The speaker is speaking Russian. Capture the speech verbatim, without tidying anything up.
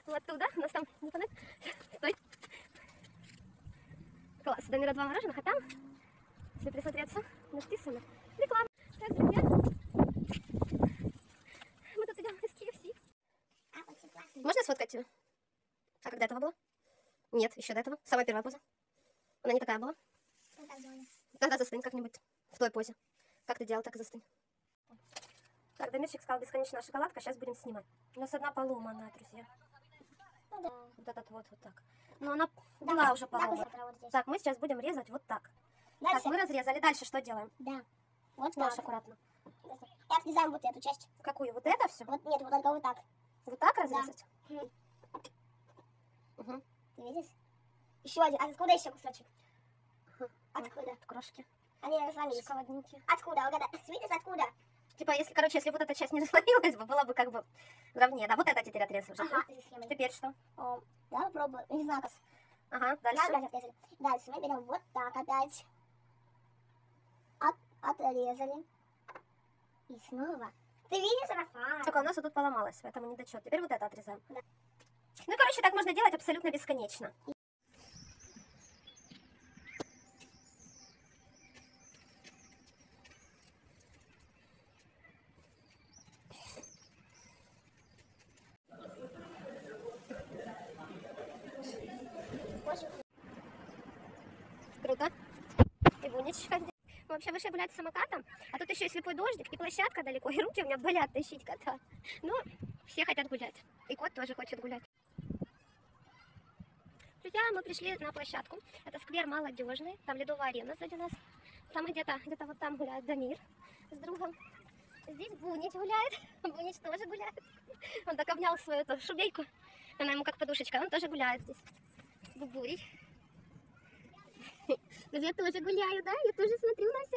Вот туда, у нас там не фонарь. Стой. Класс, Дамира два мороженых, а там, если присмотреться, написано реклама. Так, друзья, мы тут идем из кей эф си. Можно сфоткать тебя? А как до этого было? Нет, еще до этого. Самая первая поза. Она не такая была. Тогда застынь как-нибудь в той позе. Как ты делал, так и застынь. Так, Дамирчик сказал, бесконечная шоколадка, сейчас будем снимать. У нас одна поломанная, друзья. Ну, да. Вот этот вот, вот так. Но она да, была уже поломана. Да, вот так, мы сейчас будем резать вот так. Дальше. Так, мы разрезали. Дальше что делаем? Да. Вот Нож так. Аккуратно. Я отрезаем вот эту часть. Какую? Вот это все? Вот, нет, вот только вот так. Вот так разрезать? Да. Угу. Ты видишь? Еще один. Откуда еще кусочек? Угу. Откуда? Вот крошки. Они разломились. Шоколадненькие. Откуда? Вот это. Видишь, откуда? Типа, если, короче, если вот эта часть не разломилась бы, было бы как бы ровнее. Да, вот это теперь отрезал уже. Ага, да? Теперь что? О, да, попробую. Не знаю, как. Ага, дальше. Да, дальше, дальше мы берем вот так опять. От, отрезали. И снова. Ты видишь, Рафа? Только у нас вот тут поломалось, поэтому недочет. Теперь вот это отрезаем. Да. Ну, короче, так можно делать абсолютно бесконечно. Круто. И Бунечка здесь. Мы вообще вышли гулять с самокатом, а тут еще и слепой дождик, и площадка далеко, и руки у меня болят тащить кота. Ну, все хотят гулять. И кот тоже хочет гулять. Друзья, мы пришли на площадку. Это сквер молодежный, там ледовая арена сзади нас. Там где-то где-то вот там гуляет Дамир с другом. Здесь Бунич гуляет, Бунич тоже гуляет. Он так обнял свою эту шубейку, она ему как подушечка, он тоже гуляет здесь. Бубурий. Я тоже гуляю, да? Я тоже смотрю на все